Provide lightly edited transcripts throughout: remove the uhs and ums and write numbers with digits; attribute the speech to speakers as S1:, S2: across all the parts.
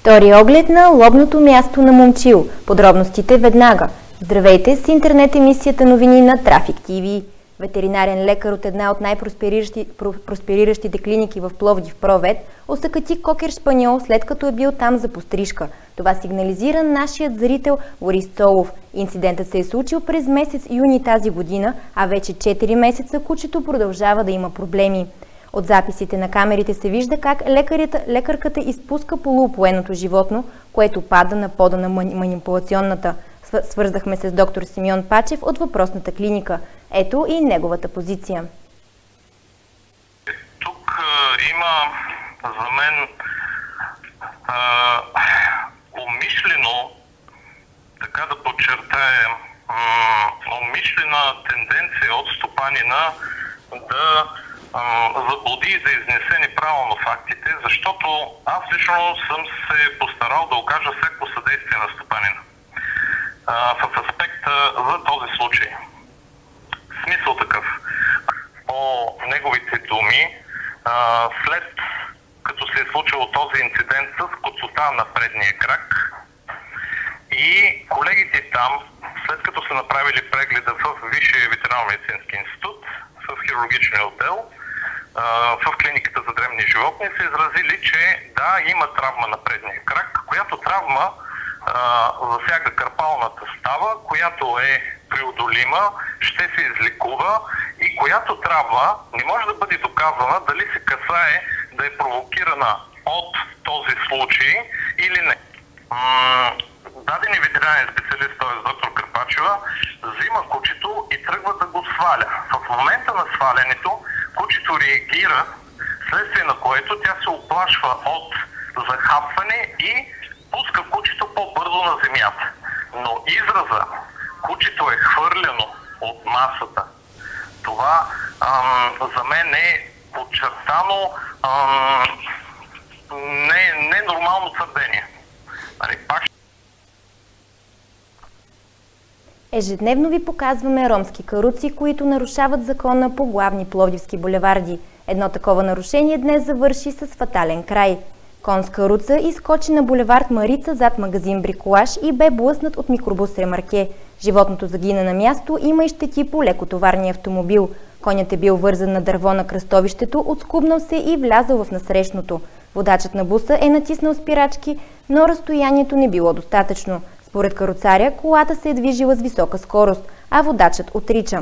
S1: Втори оглед на лобното място на Момчил. Подробностите веднага. Здравейте с интернет емисията новини на Трафик ТВ. Ветеринарен лекар от една от най-проспериращите клиники в Пловдив, Провет, осакати кокер шпаньол, след като е бил там за пострижка. Това сигнализира нашият зрител Борис Цолов. Инцидентът се е случил през месец юни тази година, а вече 4 месеца кучето продължава да има проблеми. От записите на камерите се вижда как лекарката изпуска полуопоеното животно, което пада на пода на манипулационната. Свързахме се с доктор Симеон Пачев от въпросната клиника. Ето и неговата позиция.
S2: Тук има за мен умишлено, така да подчертаем, умишлена тенденция от стопанина да заблуди и да изнесе неправилно фактите, защото аз лично съм се постарал да окажа всяко съдействие на стопанина в аспекта за този случай. Смисъл такъв. По неговите думи, след като се е случило този инцидент с куцота на предния крак и колегите там, след като са направили прегледа в Висшия ветеринарно-медицински институт, в хирургичния отдел, в клиниката за дребни животни, са изразили, че да, има травма на предния крак, която травма засяга карпалната става, която е преодолима, ще се излекува и която травма не може да бъде доказана дали се касае да е провокирана от този случай или не. Дадени ветеринарен специалист, т.е. доктор Карпачева, взима кучето и тръгва да го сваля. В момента на свалянето кучето реагира, следствие на което тя се оплашва от захапване и пуска кучето по-бързо на земята. Но израза кучето е хвърлено от масата, това за мен е подчертано ненормално твърдение.
S1: Ежедневно ви показваме ромски каруци, които нарушават закона по главни пловдивски булеварди. Едно такова нарушение днес завърши с фатален край. Кон с каруца изскочи на булевард Марица зад магазин Бриколаж и бе блъснат от микробус Ремарке. Животното загина на място, има и щети по лекотоварния автомобил. Конят е бил вързан на дърво на кръстовището, отскубнал се и влязъл в насрещното. Водачът на буса е натиснал спирачки, но разстоянието не било достатъчно. Според каруцаря, колата се е движила с висока скорост, а водачът отрича.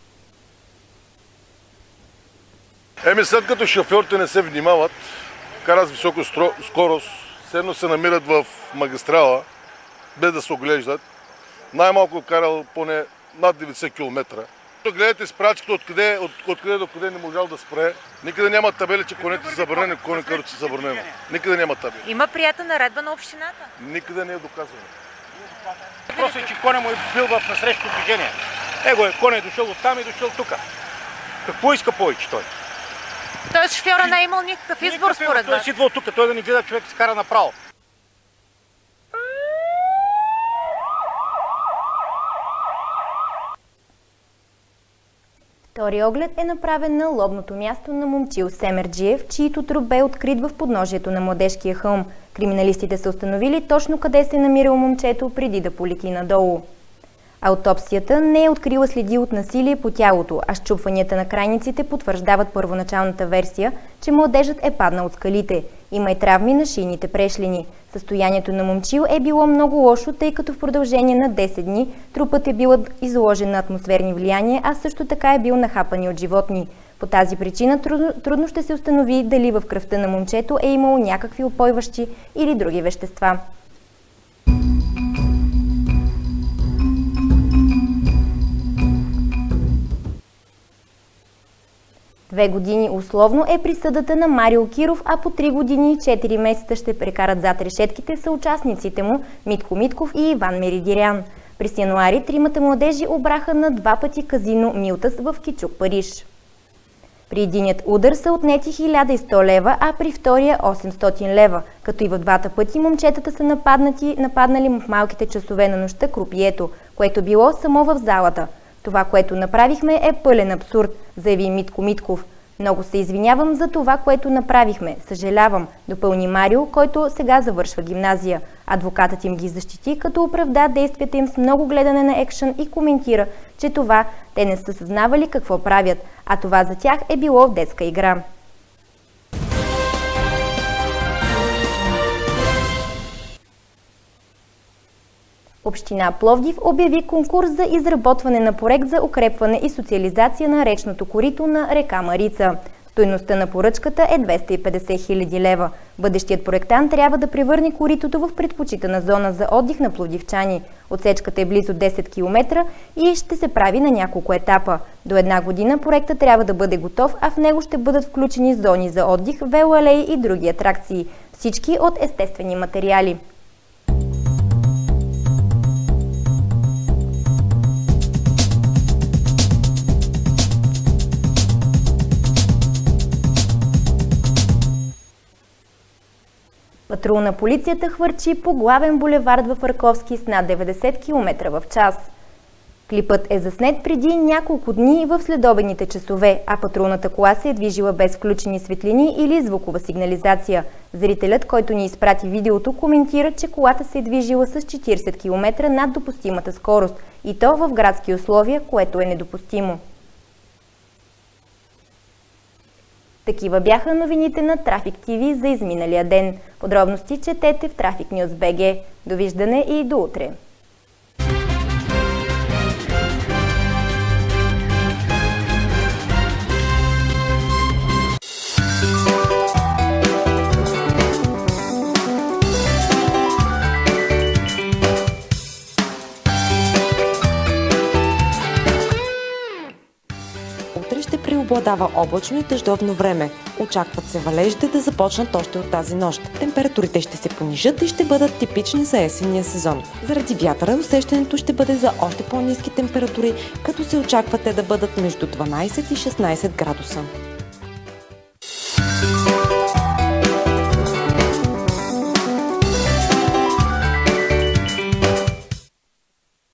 S3: След като шофьорите не се внимават, карат с висока скорост, седно се намират в магистрала, без да се оглеждат, най-малко карал поне над 90 км. Гледайте спрачката откъде до къде не можал да спре. Никъде няма табели, че конете са забранени, коне каруци са забранени. Никъде няма табели.
S4: Има приета наредба на общината?
S3: Никъде не е доказано.
S5: Въпросът е, че коня му е бил в насрещно движение. Коня е дошъл оттам и дошъл тук. Какво иска повече той?
S4: Тоест шофьора не е имал никакъв избор според вас?
S5: Той си идвал тук, той да не гледа човек се кара направо.
S1: Втори оглед е направен на лобното място на Момчил Семерджиев, чието труп бе открит в подножието на Младежкия хълм. Криминалистите са установили точно къде се е намирало момчето преди да полети надолу. Аутопсията не е открила следи от насилие по тялото, а счупванията на крайниците потвърждават първоначалната версия, че младежът е паднал от скалите. Има и травми на шийните прешлени. Състоянието на Момчил е било много лошо, тъй като в продължение на 10 дни трупът е бил изложен на атмосферни влияния, а също така е бил нахапан от животни. По тази причина трудно ще се установи дали в кръвта на момчето е имало някакви упойващи или други вещества. Две години условно е присъдата на Марио Киров, а по 3 години и 4 месеца ще прекарат зад решетките съучастниците му Митко Митков и Иван Меридирян. През януари тримата младежи обраха на 2 пъти казино Милтас в Кичук, Париж. При единият удар са отнети 1100 лева, а при втория 800 лева, като и в двата пъти момчетата са нападнали в малките часове на нощта крупието, което било само в залата. Това, което направихме, е пълен абсурд, заяви Митко Митков. Много се извинявам за това, което направихме. Съжалявам, допълни Марио, който сега завършва гимназия. Адвокатът им ги защити, като оправда действията им с много гледане на екшън и коментира, че това те не са съзнавали какво правят, а това за тях е било детска игра. Община Пловдив обяви конкурс за изработване на проект за укрепване и социализация на речното корито на река Марица. Стойността на поръчката е 250 хиляди лева. Бъдещият проектант трябва да превърне коритото в предпочитана зона за отдих на пловдивчани. Отсечката е близо 10 км и ще се прави на няколко етапа. До една година проектът трябва да бъде готов, а в него ще бъдат включени зони за отдих, велоалеи и други атракции. Всички от естествени материали. Патрул на полицията хвърчи по главен булевард в Раковски с над 90 км в час. Клипът е заснет преди няколко дни в следобедните часове, а патрулната кола се е движила без включени светлини или звукова сигнализация. Зрителят, който ни изпрати видеото, коментира, че колата се е движила с 40 км над допустимата скорост, и то в градски условия, което е недопустимо. Такива бяха новините на Трафик ТВ за изминалия ден. Подробности четете в Traffic News BG. Довиждане и до утре!
S6: Ще преобладава облачно и дъждовно време. Очакват се валежите да започнат още от тази нощ. Температурите ще се понижат и ще бъдат типични за есенния сезон. Заради вятъра усещането ще бъде за още по-ниски температури, като се очаква те да бъдат между 12 и 16 градуса.